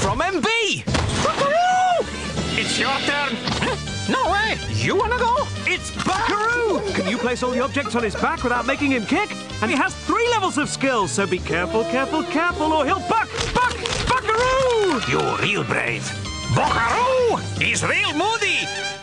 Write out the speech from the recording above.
from MB! Buckaroo! It's your turn. No way! You wanna go? It's Buckaroo! Can you place all the objects on his back without making him kick? And he has 3 levels of skills, so be careful, careful, careful, or he'll Buckaroo! You real brave. Buckaroo is real moody.